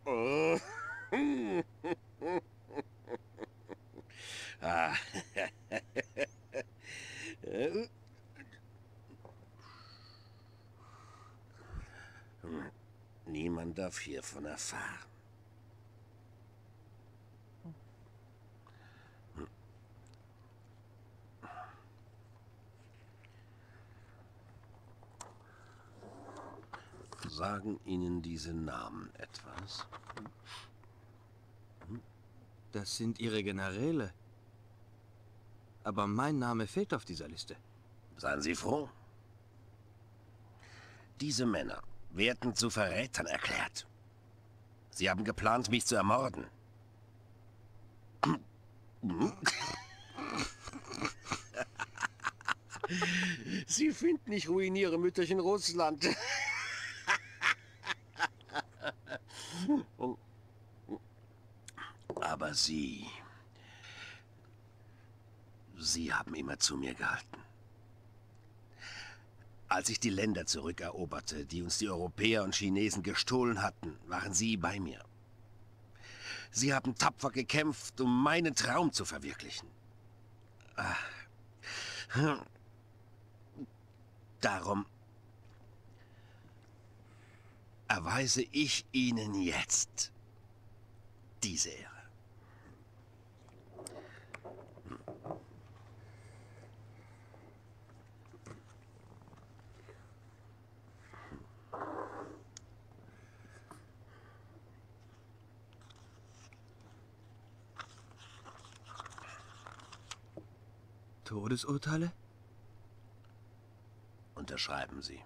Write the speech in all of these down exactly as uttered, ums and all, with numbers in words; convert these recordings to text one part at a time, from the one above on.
Oh. Ah. Niemand darf hiervon erfahren. Sagen Ihnen diese Namen etwas? Hm? Das sind Ihre Generäle. Aber mein Name fehlt auf dieser Liste. Seien Sie froh. Diese Männer werden zu Verrätern erklärt. Sie haben geplant, mich zu ermorden. Sie finden, ich ruiniere Mütterchen Russland. Aber Sie... Sie haben immer zu mir gehalten. Als ich die Länder zurückeroberte, die uns die Europäer und Chinesen gestohlen hatten, waren Sie bei mir. Sie haben tapfer gekämpft, um meinen Traum zu verwirklichen. Darum erweise ich Ihnen jetzt diese Ehre. Todesurteile? Unterschreiben Sie.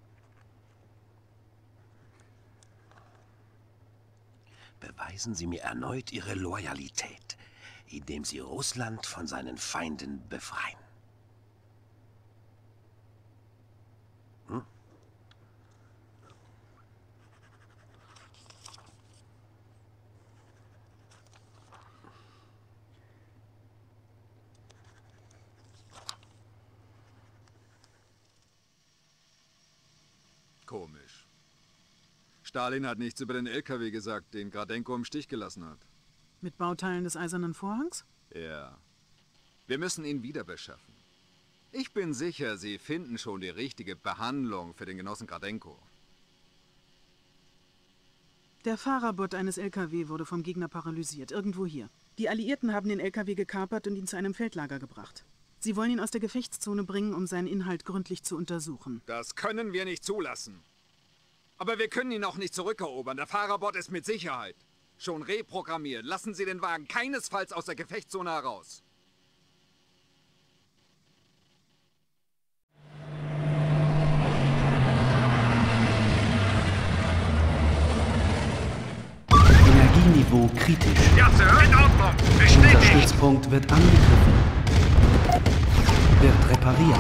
Beweisen Sie mir erneut Ihre Loyalität, indem Sie Russland von seinen Feinden befreien. Hm? Komisch. Stalin hat nichts über den L K W gesagt, den Gradenko im Stich gelassen hat. Mit Bauteilen des Eisernen Vorhangs? Ja. Wir müssen ihn wieder beschaffen. Ich bin sicher, Sie finden schon die richtige Behandlung für den Genossen Gradenko. Der Fahrerbot eines L K W wurde vom Gegner paralysiert, irgendwo hier. Die Alliierten haben den L K W gekapert und ihn zu einem Feldlager gebracht. Sie wollen ihn aus der Gefechtszone bringen, um seinen Inhalt gründlich zu untersuchen. Das können wir nicht zulassen. Aber wir können ihn auch nicht zurückerobern. Der Fahrerbot ist mit Sicherheit schon reprogrammiert. Lassen Sie den Wagen keinesfalls aus der Gefechtszone heraus. Energieniveau kritisch. Ja, Sir, in Ordnung. Bestätigt. Unser Stützpunkt wird angegriffen. Wird repariert.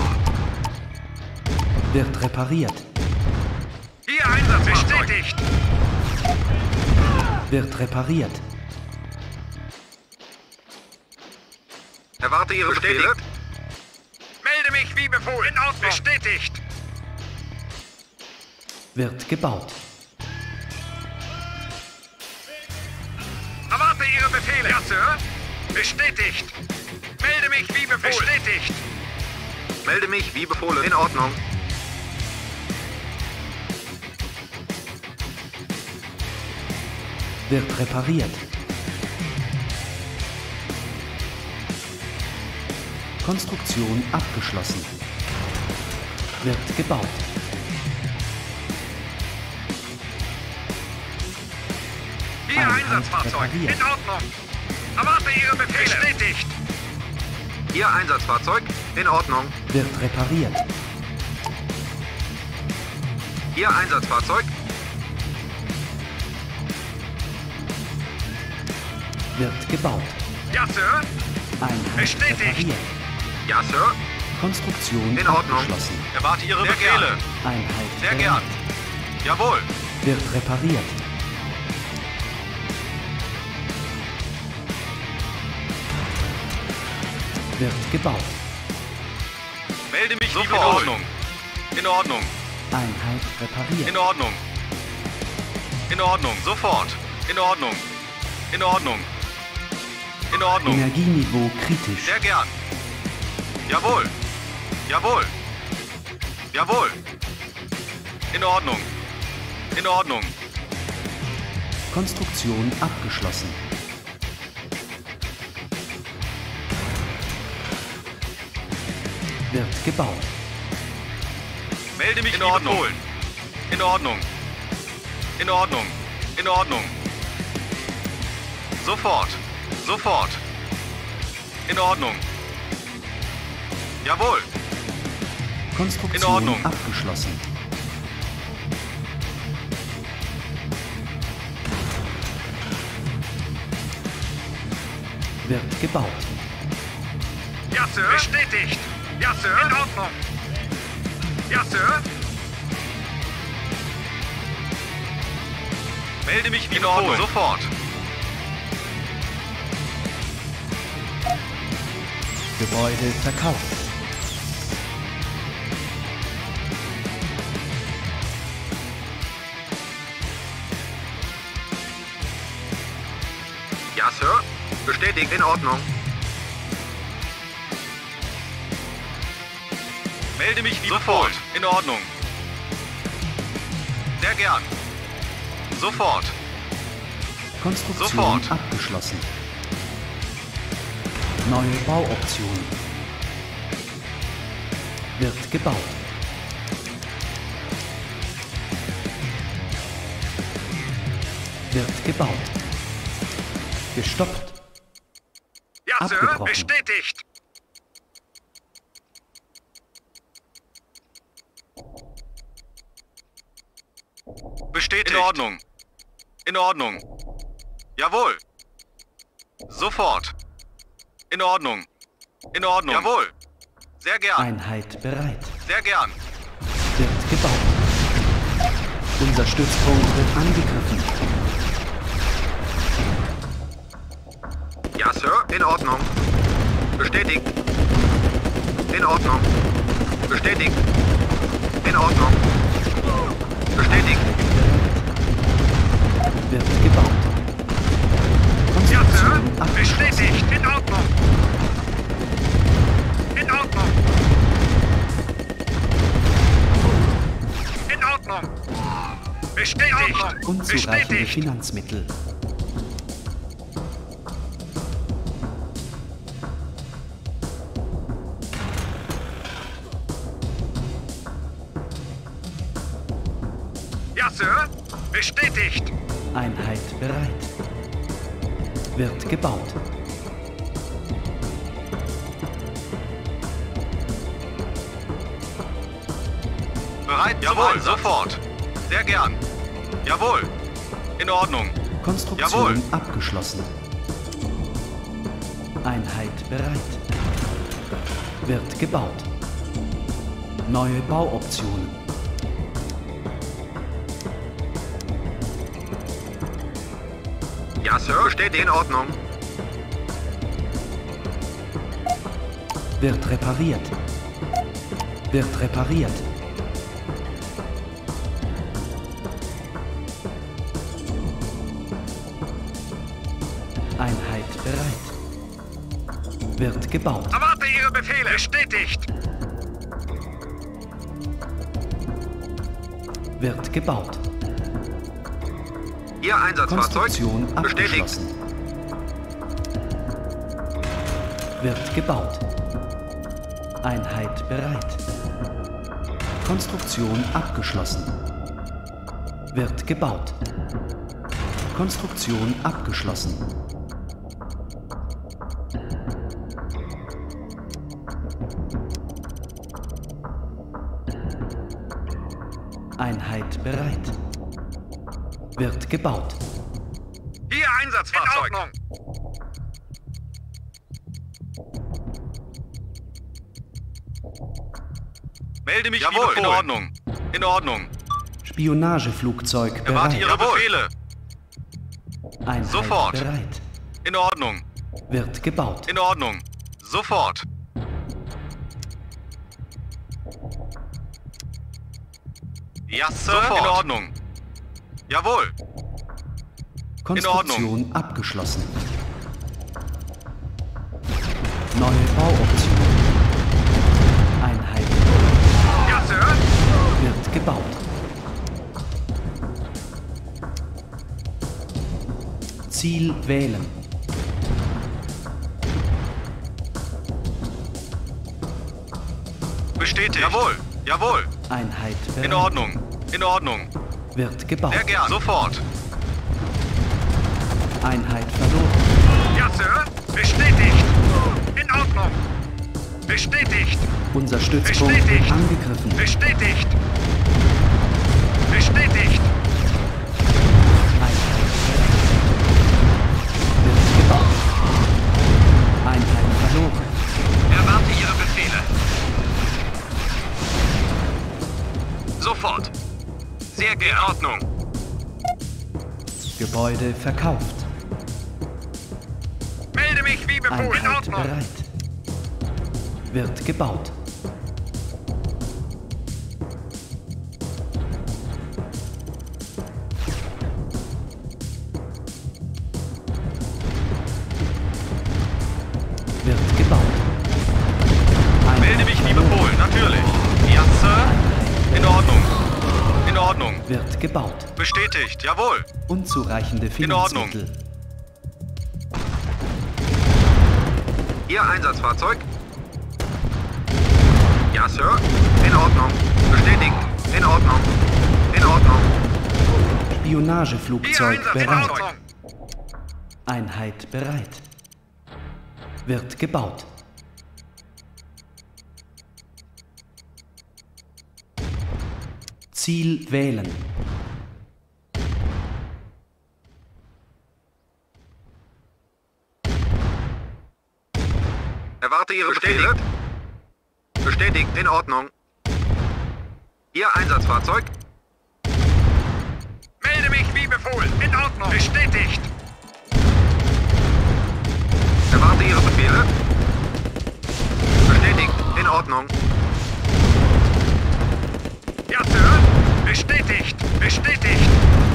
Wird repariert. Hier Einsatzfahrzeug. Bestätigt. Wird repariert. Erwarte Ihre Befehle. Melde mich wie befohlen. In Ordnung. Bestätigt. Wird gebaut. Erwarte Ihre Befehle. Ja, Sir. Bestätigt. Melde mich wie befohlen. Bestätigt. Melde mich wie befohlen. In Ordnung. Wird repariert. Konstruktion abgeschlossen. Wird gebaut. Hier Einsatzfahrzeug. In Ordnung. Erwarte Ihre Befehle. Bestätigt. Hier Einsatzfahrzeug. In Ordnung. Wird repariert. Hier Einsatzfahrzeug. Wird gebaut. Ja, Sir. Einheit Bestätigt. repariert. Ja, Sir. Konstruktion In Ordnung. abgeschlossen. Erwarte Ihre Sehr Befehle. Gern. Einheit Sehr bereit. gern. Jawohl. Wird repariert. Wird gebaut. Melde mich wie in Ordnung. In Ordnung. Einheit repariert. In Ordnung. In Ordnung. Sofort. In Ordnung. In Ordnung. In Ordnung. Energieniveau kritisch. Sehr gern. Jawohl. Jawohl. Jawohl. In Ordnung. In Ordnung. Konstruktion abgeschlossen. Wird gebaut. Melde mich in Ordnung. Befohlen. In Ordnung. In Ordnung. In Ordnung. Sofort. Sofort. In Ordnung. Jawohl. Konstruktion in Ordnung. abgeschlossen. Wird gebaut. Ja, Sir. Bestätigt. Ja, Sir. In Ordnung. Ja, Sir. Melde mich wie in Ordnung. Sofort. Gebäude verkauft. Ja, Sir. Bestätigt, in Ordnung. Melde mich wie sofort. In Ordnung. Sehr gern. Sofort. Konstruktion Sofort. abgeschlossen. Neue Bauoptionen. Wird gebaut. Wird gebaut. Gestoppt. Ja, Sir. Abgebrochen. Bestätigt. Bestätigt. In Ordnung. In Ordnung. Jawohl. Sofort. In Ordnung. In Ordnung. Jawohl. Sehr gern. Einheit bereit. Sehr gern. Wird gebaut. Unser Stützpunkt wird angegriffen. Ja, Sir. In Ordnung. Bestätigt. In Ordnung. Bestätigt. In Ordnung. Bestätigt. Wird gebaut. Ja, Sir. Konstruktion abgeschlossen. Bestätigt. In Ordnung. In Ordnung. In Ordnung. Bestätigt. Unzureichende Bestätigt. Finanzmittel. Ja, Sir. Bestätigt. Einheit bereit. Wird gebaut. Bereit? Jawohl, sofort. Sehr gern. Jawohl. In Ordnung. Konstruktion Jawohl. abgeschlossen. Einheit bereit. Wird gebaut. Neue Bauoptionen. Ja, Sir. Bestätigt. In Ordnung. Wird repariert. Wird repariert. Einheit bereit. Wird gebaut. Erwarte Ihre Befehle. Bestätigt. Wird gebaut. Ihr Einsatzfahrzeug. Konstruktion Bestätigt. abgeschlossen. Wird gebaut. Einheit bereit. Konstruktion abgeschlossen. Wird gebaut. Konstruktion abgeschlossen. Einheit bereit. Wird gebaut. Ihr Einsatzfahrzeug. In Ordnung. Melde mich Jawohl, in Ordnung. In Ordnung. Spionageflugzeug Erwarte bereit. Ihre Befehle. Einheit Sofort. bereit. In Ordnung. Wird gebaut. In Ordnung. Sofort. Ja, Sir. Sofort. In Ordnung. Jawohl. Konstruktion abgeschlossen. Neue Bauoption. Einheit Ja, Sir. wird gebaut. Ziel wählen. Bestätigt. Jawohl. Jawohl. Einheit bereit. In Ordnung. In Ordnung. Wird gebaut. Sehr gern. Sofort. Einheit verloren. Ja, Sir. Bestätigt. In Ordnung. Bestätigt. Unser Stützpunkt wird Bestätigt. angegriffen. Bestätigt. Bestätigt. Einheit bereit. Wird gebaut. Einheit verloren. Erwarte Ihre Befehle. Sofort. Sehr in Ordnung. Gebäude verkauft. Melde mich wie befohlen. In Einheit Ordnung. bereit. Wird gebaut. Wird gebaut. Einheit Melde mich wie verloren. befohlen. Natürlich. Ja, Sir. In Ordnung. In Ordnung. Wird gebaut. Bestätigt. Jawohl. Unzureichende In Ordnung. Finanzmittel. Ihr Einsatzfahrzeug? Ja, Sir. In Ordnung. Bestätigt. In Ordnung. In Ordnung. Ihr Spionageflugzeug bereit. Einsatzfahrzeug. Einheit bereit. Wird gebaut. Ziel wählen. Erwarte Ihre Befehle. Bestätigt. In Ordnung. Ihr Einsatzfahrzeug? Melde mich wie befohlen. In Ordnung. Bestätigt. Erwarte Ihre Befehle. Bestätigt. In Ordnung. Ja, Sir. Bestätigt. Bestätigt.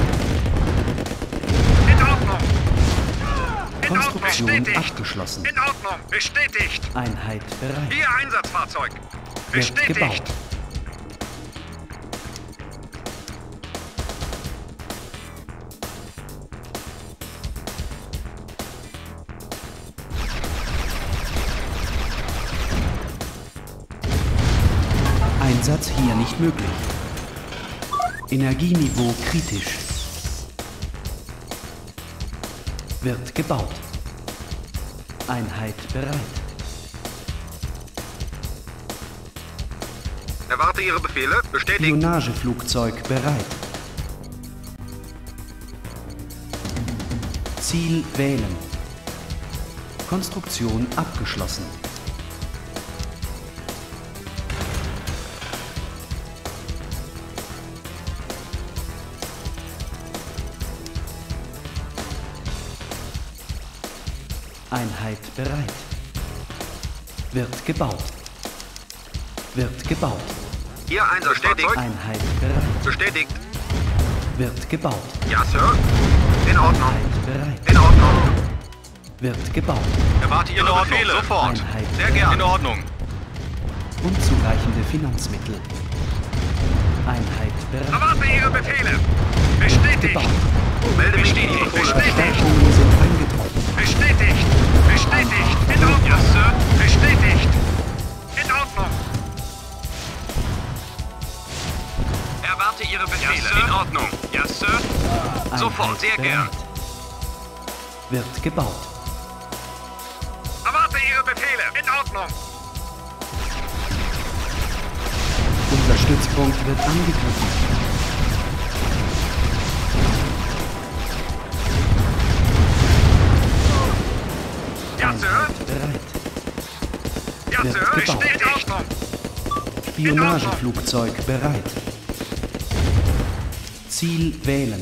In Ordnung. In Ordnung. Konstruktion Bestätigt. abgeschlossen. In Ordnung. Bestätigt. Einheit bereit. Ihr Einsatzfahrzeug. Wird Bestätigt. gebaut. Einsatz hier nicht möglich. Energieniveau kritisch. Wird gebaut. Einheit bereit. Erwarte Ihre Befehle. Bestätigt. Spionageflugzeug bereit. Ziel wählen. Konstruktion abgeschlossen. Einheit bereit. Wird gebaut. Wird gebaut. Ihr Einsatzfahrzeug. Einheit bereit. Bestätigt. Wird gebaut. Ja, Sir. In Ordnung. Einheit bereit. In Ordnung. Wird gebaut. Erwarte Ihre Befehle. Sofort. Einheit Sehr gern. In Ordnung. Unzureichende Finanzmittel. Einheit bereit. Erwarte Ihre Befehle. Bestätigt. Gebaut. Melde mich wie befohlen. Bestätigt. Stärkungen sind eingetroffen. Bestätigt. Bestätigt. In Ordnung. Ja, Sir. Bestätigt. In Ordnung. Erwarte Ihre Befehle. Ja, in Ordnung. Ja, Sir. Sofort. Einheit Sehr gern. bereit. Wird gebaut. Erwarte Ihre Befehle. In Ordnung. Unser Stützpunkt wird angegriffen. Ja, Sir. Einheit bereit. Ja, Wird Sir. gebaut. Besteht in Ordnung. Spionageflugzeug bereit. Ziel wählen.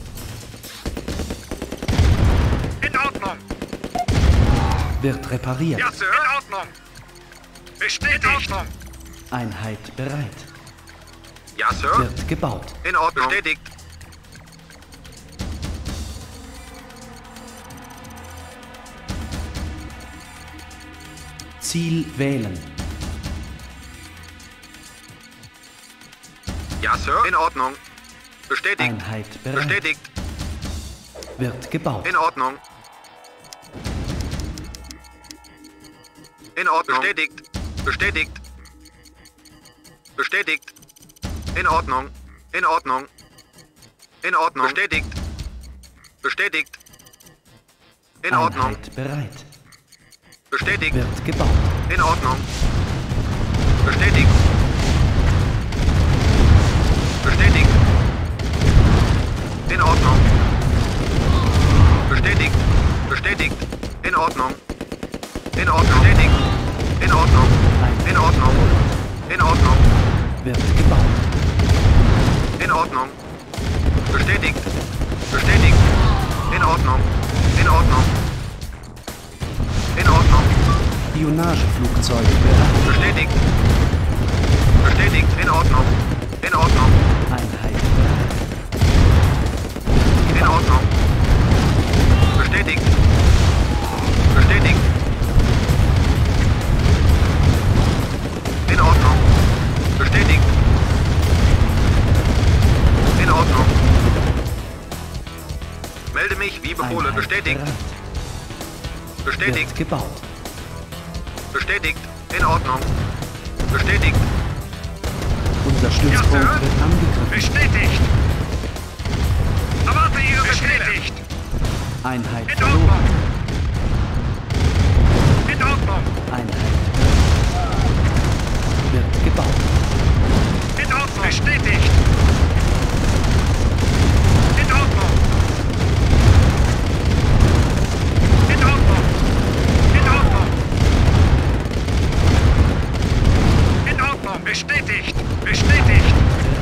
In Ordnung. Wird repariert. Ja, Sir. In Ordnung. Besteht in Ordnung. Einheit bereit. Ja, Sir. Wird gebaut. In Ordnung. Bestätigt. Ziel wählen. Ja, Sir. In Ordnung. Bestätigt. Einheit bereit. Bestätigt. Wird gebaut. In Ordnung. In Ordnung. Bestätigt. Bestätigt. Bestätigt. In Ordnung. In Ordnung. In Ordnung. Bestätigt. Bestätigt. In Ordnung. Einheit bereit. Bestätigt. Wird gebaut. In Ordnung. Bestätigt. Bestätigt. In Ordnung. Bestätigt. Bestätigt. In Ordnung. In Ordnung. Bestätigt. In Ordnung. In Ordnung. In Ordnung. Wird gebaut. In Ordnung. Bestätigt. Bestätigt. In Ordnung. In Ordnung. In Ordnung. Spionageflugzeug bereit. Bestätigt. Bestätigt. In Ordnung. In Ordnung. Einheit bereit. In Ordnung. Bestätigt. Bestätigt. In Ordnung. Bestätigt. In Ordnung. Melde mich wie befohlen. Einheit Bestätigt. bereit. Bestätigt. Wird gebaut. Bestätigt. In Ordnung. Bestätigt. Unser Stützpunkt Ja, Sir. wird angegriffen. Bestätigt. Erwarte Ihre Bestätigt. Einheit In verloren. Ordnung. In Ordnung. Einheit wird gebaut. In Ordnung. Bestätigt. In Ordnung. In Ordnung. In Ordnung. In Ordnung. Bestätigt. Bestätigt.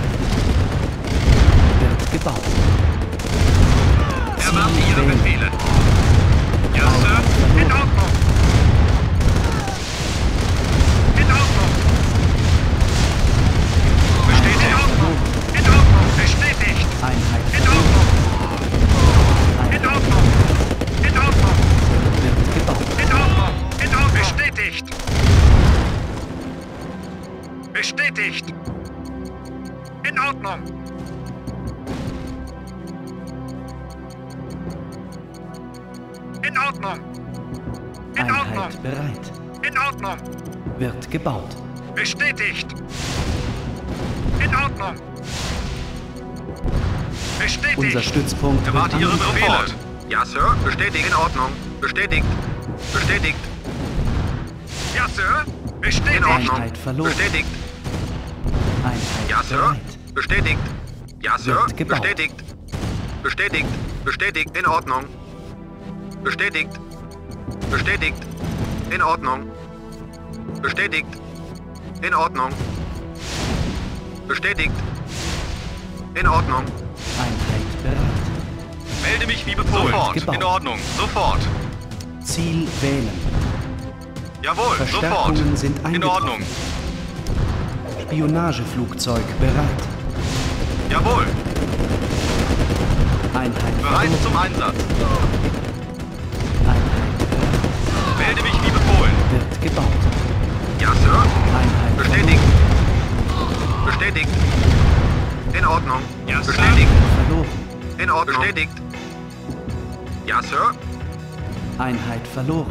Wird gebaut. Erwarte Ihre wählen. Befehle. Ja, Sir. In Ordnung. In Ordnung. Bestätigt. In Ordnung. In Ordnung. Bestätigt. Einheit In verloren. Ordnung. In Einheit Ordnung. In Ordnung. wird gebaut. In Ordnung. In Ordnung. Bestätigt. Bestätigt. In Ordnung. In Ordnung. In Ordnung. Einheit bereit. In Ordnung. Wird gebaut. Bestätigt. In Ordnung. Bestätigt. Unser Stützpunkt wird Erwarte Ihre angegriffen. Befehle. Ja, Sir. Bestätigt. In Ordnung. Bestätigt. Bestätigt. Ja, Sir. Bestätigt. In Ordnung. Einheit verloren. Bestätigt. Einheit Ja, Sir. bereit. Bestätigt. Ja, Sir. Wird gebaut. Bestätigt. Bestätigt. Bestätigt. In Ordnung. Bestätigt. Bestätigt. In Ordnung. Bestätigt. In Ordnung. Bestätigt. In Ordnung. Einheit bereit. Melde mich wie befohlen. Sofort. Gebaut. In Ordnung. Sofort. Ziel wählen. Jawohl. Verstärkungen sind In eingetroffen. Ordnung. Spionageflugzeug bereit. Jawohl. Einheit Bereit verloren. zum Einsatz. Einheit Melde mich wie befohlen. wird gebaut. Ja, Sir. Einheit Bestätigt. Bestätigt. In Ordnung. Ja, Sir. Bestätigt. verloren. In Ordnung. Bestätigt. Ja, Sir. Einheit verloren.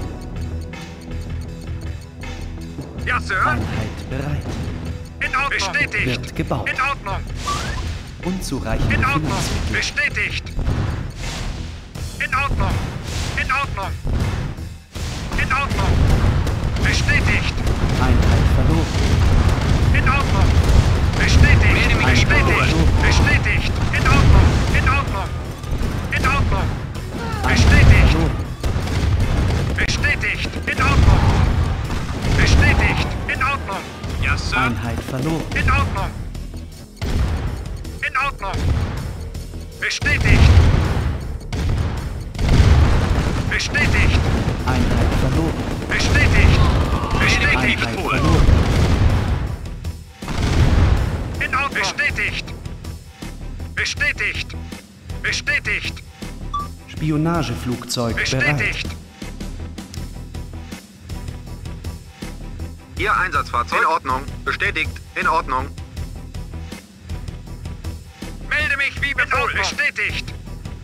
Ja, Sir. Einheit bereit. In Ordnung. Bestätigt. Wird gebaut. In Ordnung. Unzureichende In Ordnung. Finanzmittel. Bestätigt. In Ordnung. In Ordnung. In Ordnung. Bestätigt. Einheit verloren. In Ordnung. Bestätigt. Bestätigt. verloren. Bestätigt. In Ordnung. In Ordnung. In Ordnung. Einheit Bestätigt. verloren. Bestätigt. In Ordnung. Bestätigt. In Ordnung. Ja, Sir. Einheit verloren. In Ordnung. In Ordnung. Bestätigt. Bestätigt. Einheit verloren. Bestätigt. Bestätigt. Einheit verloren. In Ordnung. Bestätigt. Bestätigt. Bestätigt. Spionageflugzeug bereit. Bestätigt. Ihr Einsatzfahrzeug. In Ordnung. Bestätigt. In Ordnung. Melde mich wie befohlen. Bestätigt.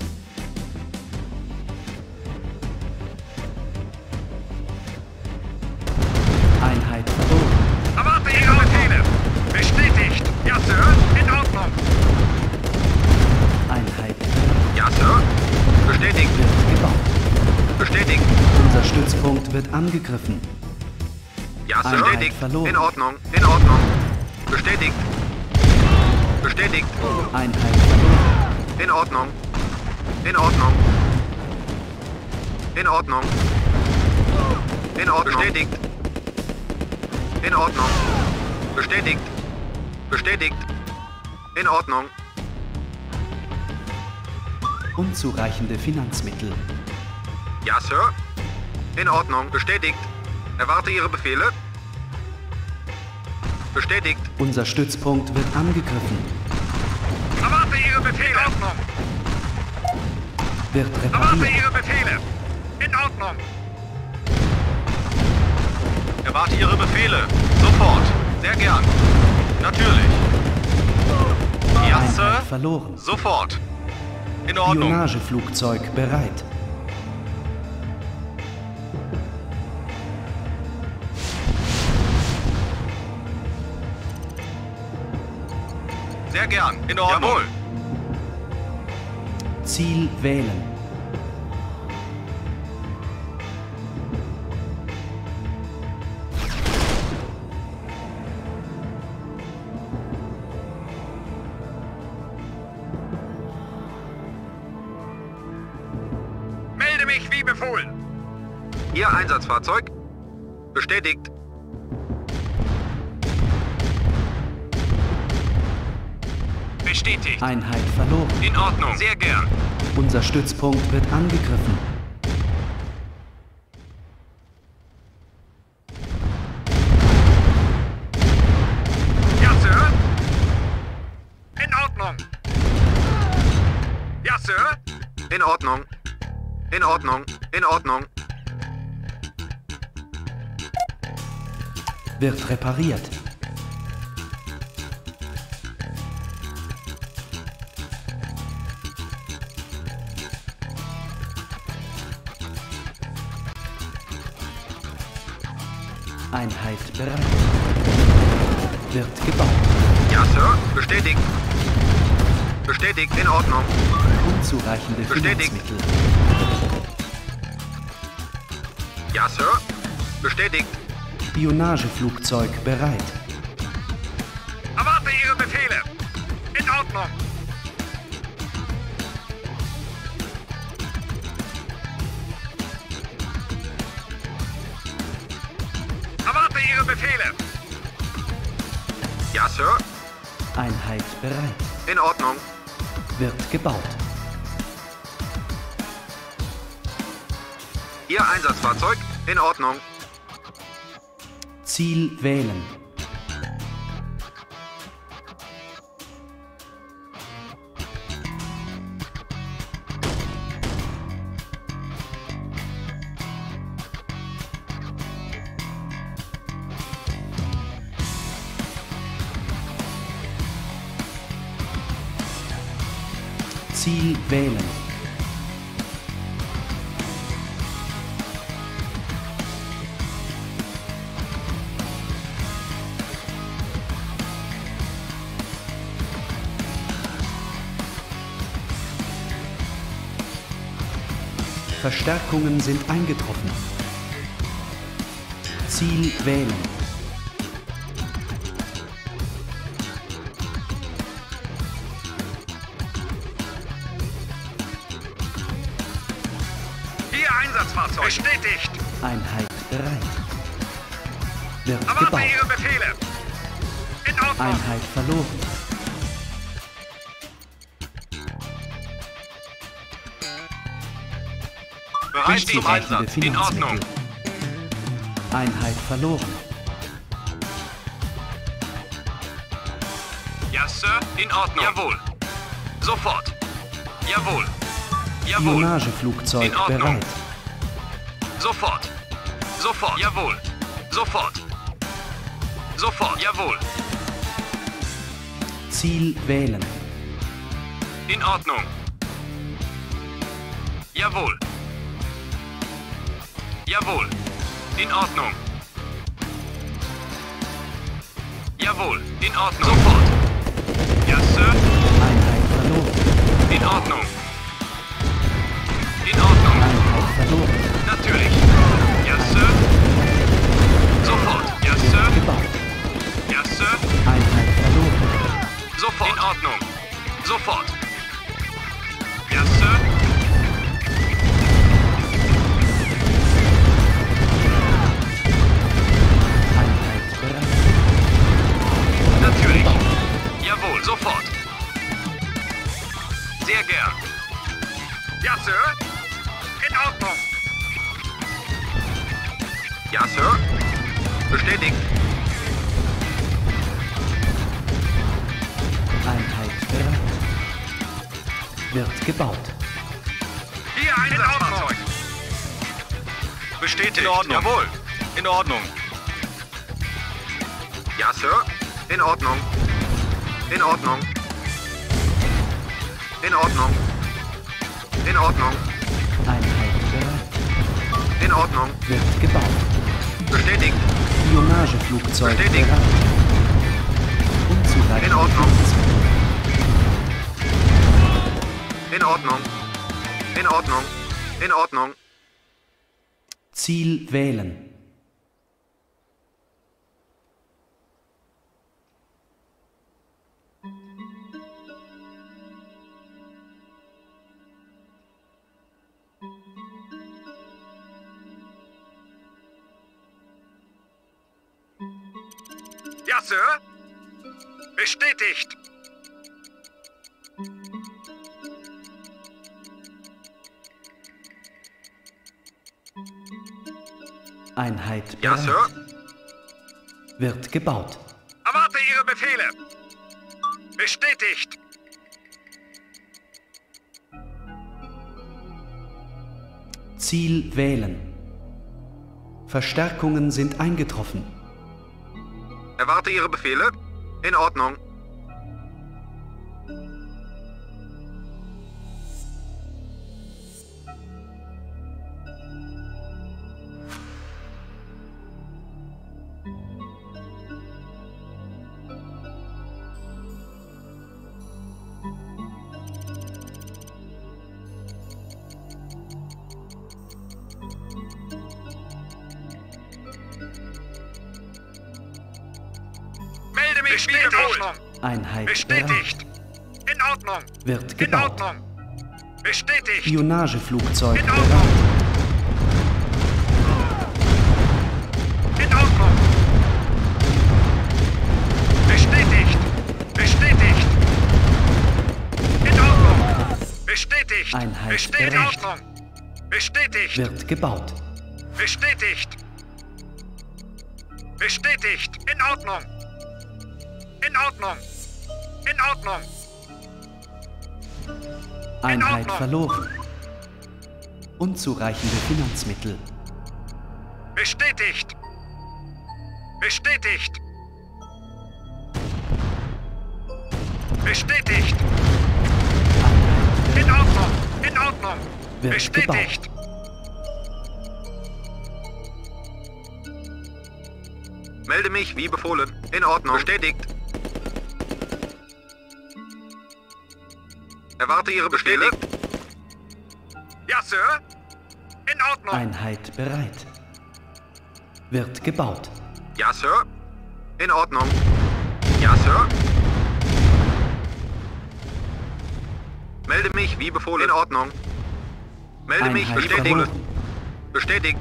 Einheit verloren. Erwarte Ihre Befehle. Bestätigt. Ja, Sir. In Ordnung. Einheit Ja, Sir. Bestätigt. wird gebaut. Bestätigt. Unser Stützpunkt wird angegriffen. Ja, Sir. Einheit Bestätigt. verloren. In Ordnung. In Ordnung. Bestätigt. Bestätigt. Einheit verloren. In Ordnung. In Ordnung. In Ordnung. In Ordnung. Bestätigt. In Ordnung. Bestätigt. Bestätigt. In Ordnung. Unzureichende Finanzmittel. Ja, Sir. In Ordnung. Bestätigt. Erwarte Ihre Befehle. Bestätigt. Unser Stützpunkt wird angegriffen. Erwarte Ihre Befehle. In Ordnung. Wird Erwarte repariert. Ihre Befehle. In Ordnung. Erwarte Ihre Befehle. Sofort. Sehr gern. Natürlich. Ja, Einheit Sir. verloren. Sofort. In Ordnung. Spionageflugzeug bereit. Sehr gern. In Ordnung. Jawohl. Ziel wählen. Melde mich wie befohlen. Ihr Einsatzfahrzeug. Bestätigt. Bestätigt. Einheit verloren. In Ordnung. Sehr gern. Unser Stützpunkt wird angegriffen. Ja, Sir. In Ordnung. Ja, Sir. In Ordnung. In Ordnung. In Ordnung. Wird repariert. Einheit bereit. Wird gebaut. Ja, Sir. Bestätigt. Bestätigt. In Ordnung. Unzureichende Bestätigt. Finanzmittel. Ja, Sir. Bestätigt. Spionageflugzeug bereit. Erwarte Ihre Befehle. In Ordnung. Erwarte Ihre Befehle. Ja, Sir. Einheit bereit. In Ordnung. Wird gebaut. Ihr Einsatzfahrzeug. In Ordnung. Ziel wählen. Ziel wählen. Verstärkungen sind eingetroffen. Ziel wählen. Ihr Einsatzfahrzeug. Bestätigt. Einheit bereit. Wird Erwarte gebaut. Ihre Befehle. In Ordnung. Einheit verloren. Bereit zum Unzureichende Einsatz. In Ordnung. Finanzmittel. Einheit verloren. Ja, Sir. In Ordnung. Jawohl. Sofort. Jawohl. Jawohl. Spionageflugzeug In Ordnung. bereit. Sofort. Sofort. Jawohl. Sofort. Sofort, jawohl. Ziel wählen. In Ordnung. Jawohl. Jawohl. In Ordnung. Jawohl. In Ordnung. Sofort. Ja, Sir. Einheit verloren. In Ordnung. In Ordnung. Einheit verloren. Natürlich. Ja, Sir. Sofort. Ja, Sir. Gebaut. Ja, Sir. Einheit verloren. Sofort. In Ordnung. Sofort. Ja, Sir. Einheit bereit. Natürlich. Jawohl, sofort. Sehr gern. Ja, Sir. In Ordnung. Ja, Sir. Bestätigt. Einheit bereit. Wird gebaut. Hier ein Einsatzfahrzeug. Bestätigt. In Ordnung. Jawohl. In Ordnung. Ja, Sir. In Ordnung. In Ordnung. In Ordnung. In Ordnung. Einheit bereit. In Ordnung. Wird gebaut. Bestätigt. Spionageflugzeug Bestätigt. bereit. Unzureichende In Ordnung. Finanzmittel. In Ordnung. In Ordnung. In Ordnung. Ziel wählen. Ja, Sir. Bestätigt. Einheit Ja, bereit. Sir. Wird gebaut. Erwarte Ihre Befehle. Bestätigt. Ziel wählen. Verstärkungen sind eingetroffen. Erwarte Ihre Befehle. In Ordnung. Melde mich wie in Ordnung. Einheit bereit. Bestätigt. In Ordnung. Wird In gebaut. Ordnung. Bestätigt. Spionageflugzeug In Ordnung. bereit. In Ordnung. Bestätigt. Bestätigt. In Ordnung. Bestätigt. Einheit Bestätigt. In bereit. Ordnung. Bestätigt. Wird gebaut. Bestätigt. Bestätigt. In Ordnung. In Ordnung. In Ordnung. Einheit Ordnung. verloren. Unzureichende Finanzmittel. Bestätigt. Bestätigt. Bestätigt. In Ordnung. In Ordnung. Wird Bestätigt. Melde mich wie befohlen. In Ordnung. Bestätigt. Erwarte Ihre Befehle. Ja, Sir. In Ordnung. Einheit bereit. Wird gebaut. Ja, Sir. In Ordnung. Ja, Sir. Melde mich wie befohlen. In Ordnung. Melde mich. Einheit Bestätigt. verloren. Bestätigt.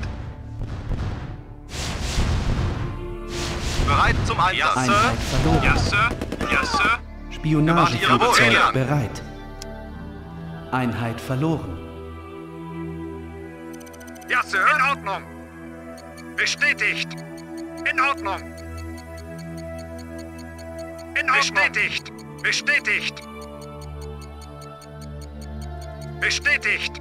Bereit zum Einsatz. Einheit verloren. Ja, Sir. Ja, Sir. Spionageflugzeug Jawohl. bereit. Einheit verloren. Ja, Sir. In Ordnung. Bestätigt. In Ordnung. In Ordnung. Bestätigt. Bestätigt. Bestätigt.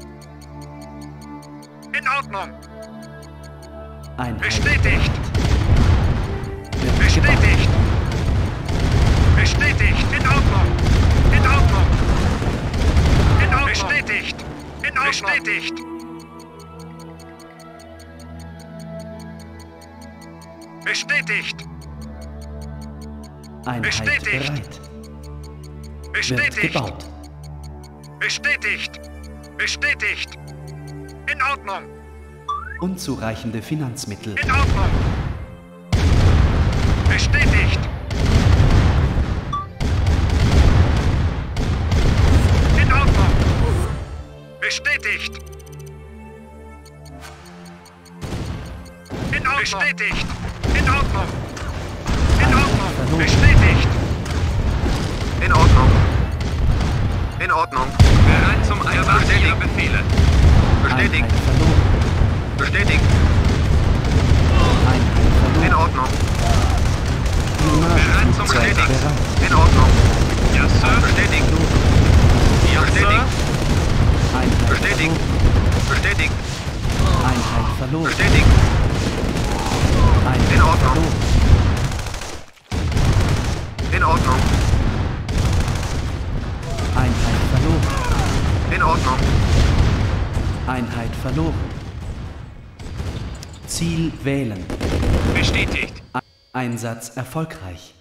In Ordnung. Einheit Bestätigt. bereit. Wird gebaut. Bestätigt. Bestätigt. In Ordnung. In Ordnung. In Ordnung. Bestätigt. In Ordnung. Bestätigt. Bestätigt. Einheit Bestätigt. bereit. Wird Bestätigt. gebaut. Bestätigt. Bestätigt. In Ordnung. Unzureichende Finanzmittel. In Ordnung. Bestätigt. In Ordnung. Bestätigt. In Ordnung. Bestätigt. In Ordnung. In Ordnung. Verloren. Bestätigt. In Ordnung. In Ordnung. Bereit zum Einwand Ihrer Befehle. Bestätigt. Einheit verloren. Bestätigt. Einheit verloren. In Ordnung. Pilotage-Flugzeug Bestätigt. bereit. In Ordnung. Ja, Sir. Bestätigt. Ja, bestätigt. Einheit Bestätigt. verloren. Bestätigt. Einheit verloren. Bestätigt. Einheit In Ordnung. verloren. In Ordnung. Einheit verloren. In Ordnung. Einheit verloren. Ziel wählen. Bestätigt. Einsatz erfolgreich.